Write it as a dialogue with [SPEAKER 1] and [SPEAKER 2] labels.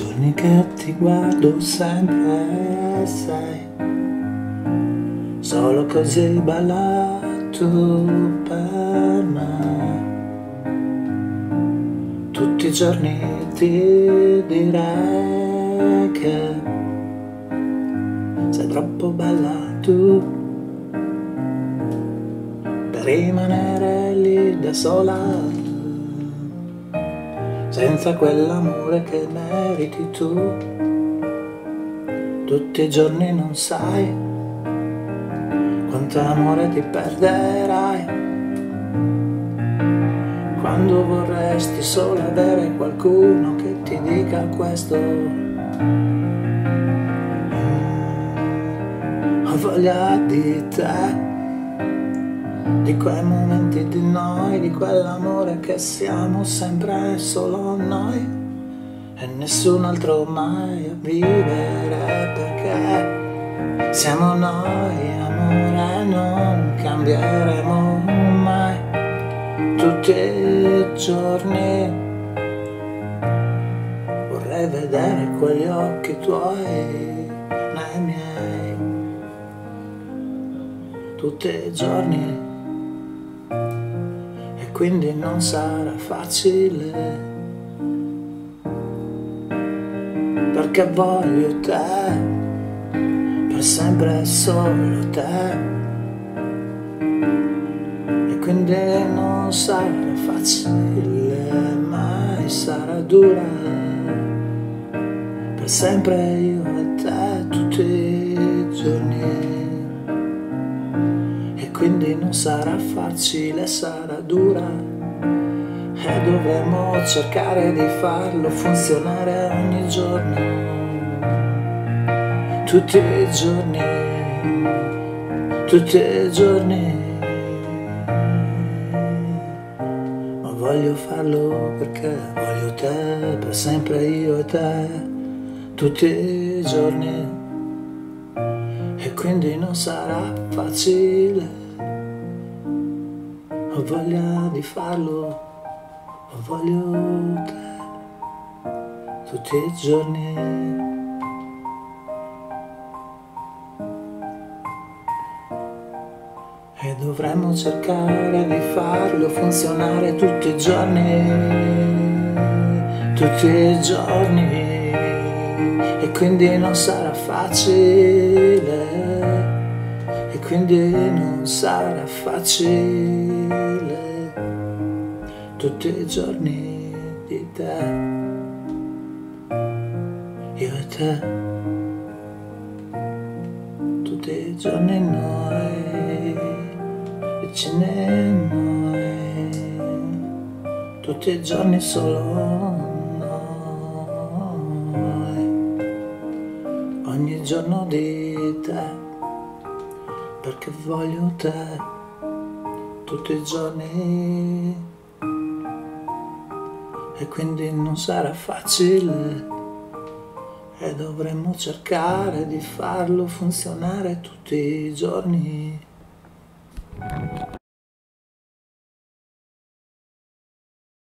[SPEAKER 1] giorni che ti guardo sempre sei solo così bella tu per me. Tutti i giorni ti direi che sei troppo bella tu per rimanere lì da sola, senza quell'amore che meriti tu. Tutti i giorni non sai quanto amore ti perderai, quando vorresti solo avere qualcuno che ti dica questo. Ho voglia di te, di quei momenti di noi, di quell'amore che siamo sempre solo noi e nessun altro mai a vivere, perché siamo noi, amore, non cambieremo mai. Tutti i giorni vorrei vedere quegli occhi tuoi nei miei, tutti i giorni. Quindi non sarà facile, perché voglio te, per sempre solo te. E quindi non sarà facile, mai sarà dura, per sempre io e te tutti i giorni. Quindi non sarà facile, sarà dura e dovremo cercare di farlo funzionare ogni giorno, tutti i giorni, tutti i giorni. Ma voglio farlo perché voglio te, per sempre io e te, tutti i giorni. E quindi non sarà facile. Ho voglia di farlo, ho voglio te, tutti i giorni. E dovremmo cercare di farlo funzionare tutti i giorni, tutti i giorni. E quindi non sarà facile, e quindi non sarà facile, tutti i giorni di te, io e te, tutti i giorni noi, vicini a noi, tutti i giorni solo noi, ogni giorno di te, perché voglio te, tutti i giorni. E quindi non sarà facile, e dovremmo cercare di farlo funzionare tutti i giorni.